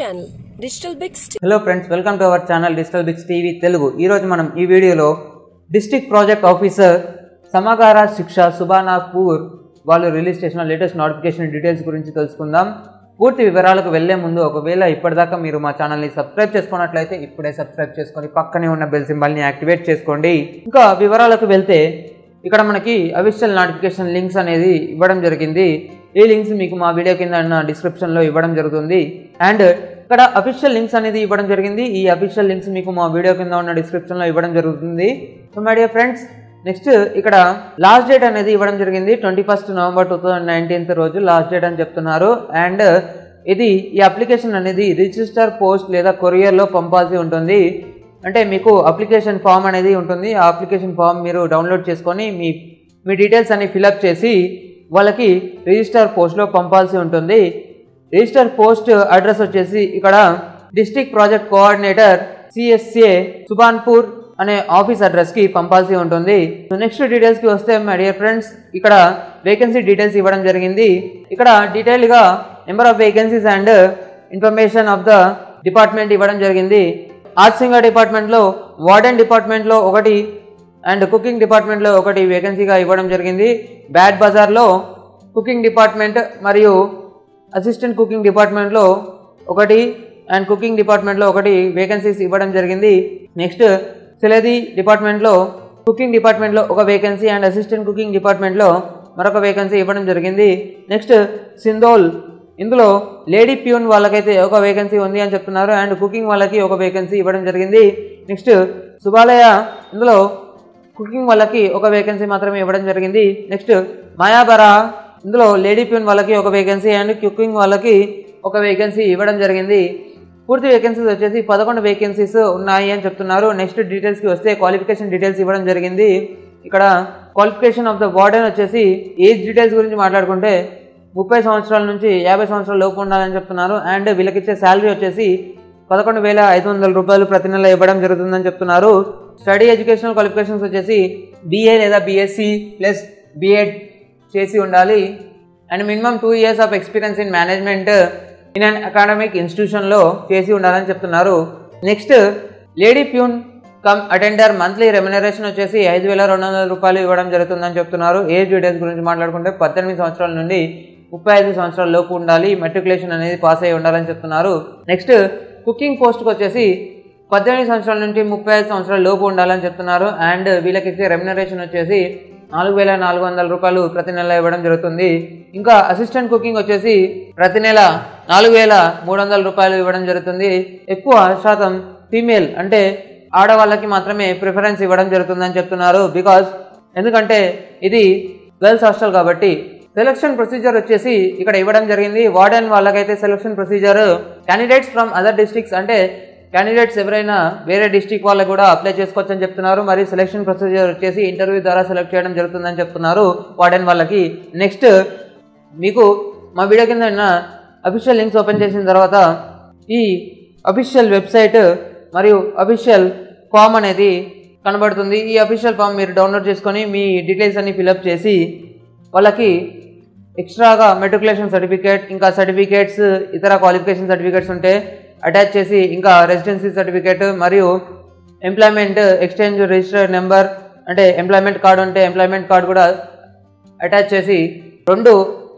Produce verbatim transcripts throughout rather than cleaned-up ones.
channel Digital Bix T V. Hello friends, welcome to our channel Digital Bix T V Telugu. ఈ రోజు మనం ఈ వీడియోలో district project officer సమగార శిక్ష సుబానాపూర్ వాళ్ళు రిలీజ్ చేసిన లేటెస్ట్ నోటిఫికేషన్ డీటెయిల్స్ గురించి తెలుసుకుందాం. పూర్తి వివరాలకు వెళ్లే ముందు ఒకవేళ ఇప్పటిదాకా మీరు మా ఛానల్ని సబ్స్క్రైబ్ చేసుకున్నట్లయితే ఇప్పుడే సబ్స్క్రైబ్ చేసుకొని పక్కనే ఉన్న బెల్ సింబల్ని యాక్టివేట్ చేసుకోండి. ఇంకా వివరాలకు వెళ్తే ఇక్కడ మనకి అఫీషియల్ నోటిఫికేషన్ లింక్స్ అనేది ఇవ్వడం జరిగింది. ఈ లింక్స్ మీకు మా వీడియో కింద ఉన్న డిస్క్రిప్షన్లో ఇవ్వడం జరుగుతుంది. అండ్ ఇక్కడ అఫీషియల్ లింక్స్ అనేది ఇవ్వడం జరిగింది. ఈ అఫీషియల్ లింక్స్ మీకు మా వీడియో కింద ఉన్న డిస్క్రిప్షన్లో ఇవ్వడం జరుగుతుంది. So my dear friends, next ఇక్కడ లాస్ట్ డేట్ అనేది ఇవ్వడం జరిగింది. Twenty first November two thousand nineteenth రోజు లాస్ట్ డేట్ అని చెప్తున్నారు. అండ్ ఇది ఈ అప్లికేషన్ అనేది రిజిస్టర్ పోస్ట్ లేదా కొరియర్లో పంపాల్సి ఉంటుంది. అంటే మీకు అప్లికేషన్ ఫామ్ అనేది ఉంటుంది. ఆ అప్లికేషన్ ఫామ్ మీరు డౌన్లోడ్ చేసుకొని మీ మీ డీటెయిల్స్ అన్ని ఫిలప్ చేసి వాళ్ళకి రిజిస్టర్ పోస్ట్లో పంపాల్సి ఉంటుంది. రిజిస్టర్ పోస్ట్ అడ్రస్ వచ్చేసి ఇక్కడ district project coordinator CSA Subanpur అనే ఆఫీస్ అడ్రస్కి పంపాల్సి ఉంటుంది. నెక్స్ట్ డీటెయిల్స్కి వస్తే మై డియర్ ఫ్రెండ్స్, ఇక్కడ వేకెన్సీ డీటెయిల్స్ ఇవ్వడం జరిగింది. ఇక్కడ డీటెయిల్గా number of vacancies and information of the department ఇవ్వడం జరిగింది. ఆర్ట్స్ సింగర్ డిపార్ట్మెంట్లో, వార్డెన్ డిపార్ట్మెంట్లో ఒకటి అండ్ కుకింగ్ డిపార్ట్మెంట్లో ఒకటి వేకెన్సీగా ఇవ్వడం జరిగింది. బ్యాడ్ బజార్లో కుకింగ్ డిపార్ట్మెంట్ మరియు అసిస్టెంట్ కుకింగ్ డిపార్ట్మెంట్లో ఒకటి అండ్ కుకింగ్ డిపార్ట్మెంట్లో ఒకటి వేకెన్సీస్ ఇవ్వడం జరిగింది. నెక్స్ట్ సిలది డిపార్ట్మెంట్లో కుకింగ్ డిపార్ట్మెంట్లో ఒక వేకెన్సీ అండ్ అసిస్టెంట్ కుకింగ్ డిపార్ట్మెంట్లో మరొక వేకెన్సీ ఇవ్వడం జరిగింది. నెక్స్ట్ సిందోల్, ఇందులో లేడీ ప్యూన్ వాళ్ళకైతే ఒక వేకెన్సీ ఉంది అని చెప్తున్నారు అండ్ కుకింగ్ వాళ్ళకి ఒక వేకెన్సీ ఇవ్వడం జరిగింది. నెక్స్ట్ సుబాలయ, ఇందులో కుకింగ్ వాళ్ళకి ఒక వేకెన్సీ మాత్రమే ఇవ్వడం జరిగింది. నెక్స్ట్ మాయాబరా, ఇందులో లేడీ ప్యూన్ వాళ్ళకి ఒక వేకెన్సీ అండ్ కుకింగ్ వాళ్ళకి ఒక వేకెన్సీ ఇవ్వడం జరిగింది. పూర్తి వేకెన్సీస్ వచ్చేసి పదకొండు వేకెన్సీస్ ఉన్నాయి అని చెప్తున్నారు. నెక్స్ట్ డీటెయిల్స్కి వస్తే క్వాలిఫికేషన్ డీటెయిల్స్ ఇవ్వడం జరిగింది. ఇక్కడ క్వాలిఫికేషన్ ఆఫ్ ద వార్డెన్ వచ్చేసి ఏజ్ డీటెయిల్స్ గురించి మాట్లాడుకుంటే ముప్పై సంవత్సరాల నుంచి యాభై సంవత్సరాల లోపు ఉండాలని చెప్తున్నారు. అండ్ వీళ్ళకి ఇచ్చే శాలరీ వచ్చేసి పదకొండు వేల ఐదు వందల రూపాయలు ప్రతి నెల ఇవ్వడం జరుగుతుందని చెప్తున్నారు. స్టడీ ఎడ్యుకేషనల్ క్వాలిఫికేషన్స్ వచ్చేసి బీఏ లేదా బీఎస్సీ ప్లస్ బీఎడ్ చేసి ఉండాలి. And minimum two years of experience in management in an academic ఇన్స్టిట్యూషన్లో చేసి ఉండాలని చెప్తున్నారు. Next lady peon cum attender monthly remuneration వచ్చేసి ఐదు వేల రెండు వందల రూపాయలు ఇవ్వడం జరుగుతుందని చెప్తున్నారు. ఏజ్ డీటెయిల్స్ గురించి మాట్లాడుకుంటే పద్దెనిమిది సంవత్సరాల నుండి ముప్పై ఐదు సంవత్సరాల లోపు ఉండాలి. మెట్రికులేషన్ అనేది పాస్ అయ్యి ఉండాలని చెప్తున్నారు. నెక్స్ట్ కుకింగ్ పోస్ట్కి వచ్చేసి పద్దెనిమిది సంవత్సరాల నుండి ముప్పై ఐదు సంవత్సరాల లోపు ఉండాలని చెప్తున్నారు. అండ్ వీళ్ళకి ఇచ్చే రెమ్యునరేషన్ వచ్చేసి నాలుగు వేల నాలుగు వందల రూపాయలు ప్రతి నెల ఇవ్వడం జరుగుతుంది. ఇంకా అసిస్టెంట్ కుకింగ్ వచ్చేసి ప్రతి నెల నాలుగు వేల మూడు వందల రూపాయలు ఇవ్వడం జరుగుతుంది. ఎక్కువ శాతం ఫీమేల్ అంటే ఆడవాళ్ళకి మాత్రమే ప్రిఫరెన్స్ ఇవ్వడం జరుగుతుందని చెప్తున్నారు. బికాజ్ ఎందుకంటే ఇది గర్ల్స్ హాస్టల్ కాబట్టి. సెలక్షన్ ప్రొసీజర్ వచ్చేసి ఇక్కడ ఇవ్వడం జరిగింది. వార్డెన్ వాళ్ళకైతే selection procedure candidates from other districts అంటే క్యాండిడేట్స్ ఎవరైనా వేరే డిస్ట్రిక్ట్ వాళ్ళకి కూడా అప్లై చేసుకోవచ్చు అని చెప్తున్నారు. మరి సెలక్షన్ ప్రొసీజర్ వచ్చేసి ఇంటర్వ్యూ ద్వారా సెలెక్ట్ చేయడం జరుగుతుందని చెప్తున్నారు వార్డెన్ వాళ్ళకి. నెక్స్ట్ మీకు మా వీడియో కింద ఉన్న అఫీషియల్ లింక్స్ ఓపెన్ చేసిన తర్వాత ఈ అఫీషియల్ వెబ్సైట్ మరియు అఫీషియల్ ఫామ్ అనేది కనబడుతుంది. ఈ అఫీషియల్ ఫామ్ మీరు డౌన్లోడ్ చేసుకొని మీ డీటెయిల్స్ అన్ని ఫిలప్ చేసి వాళ్ళకి ఎక్స్ట్రాగా మెట్రికులేషన్ సర్టిఫికేట్, ఇంకా సర్టిఫికేట్స్, ఇతర క్వాలిఫికేషన్ సర్టిఫికేట్స్ ఉంటే అటాచ్ చేసి, ఇంకా రెసిడెన్సీ సర్టిఫికేట్ మరియు ఎంప్లాయ్మెంట్ ఎక్స్చేంజ్ రిజిస్టర్ నెంబర్ అంటే ఎంప్లాయ్మెంట్ కార్డు ఉంటే ఎంప్లాయ్మెంట్ కార్డు కూడా అటాచ్ చేసి రెండు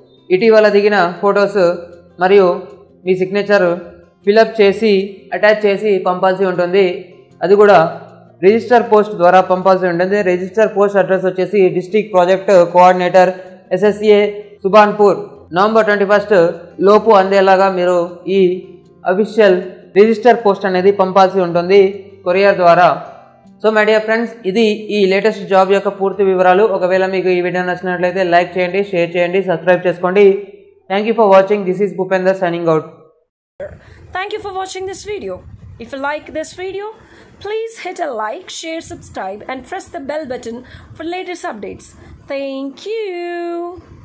ఇటీవల దిగిన ఫొటోస్ మరియు మీ సిగ్నేచర్ ఫిలప్ చేసి అటాచ్ చేసి పంపాల్సి ఉంటుంది. అది కూడా రిజిస్టర్ పోస్ట్ ద్వారా పంపాల్సి ఉంటుంది. రిజిస్టర్ పోస్ట్ అడ్రస్ వచ్చేసి district project coordinator SSA Subanpur November twenty first లోపు అందేలాగా మీరు ఈ అఫీషియల్ రిజిస్టర్ పోస్ట్ అనేది పంపాల్సి ఉంటుంది కొరియర్ ద్వారా. సో మై డియర్ ఫ్రెండ్స్, ఇది ఈ లేటెస్ట్ జాబ్ యొక్క పూర్తి వివరాలు. ఒకవేళ మీకు ఈ వీడియో నచ్చినట్లయితే లైక్ చేయండి, షేర్ చేయండి, సబ్స్క్రైబ్ చేసుకోండి. Thank you for watching. This is Bhupender signing out. Thank you for watching this video. If you like this video, please hit a like, share, subscribe and press the bell button for latest updates. Thank you.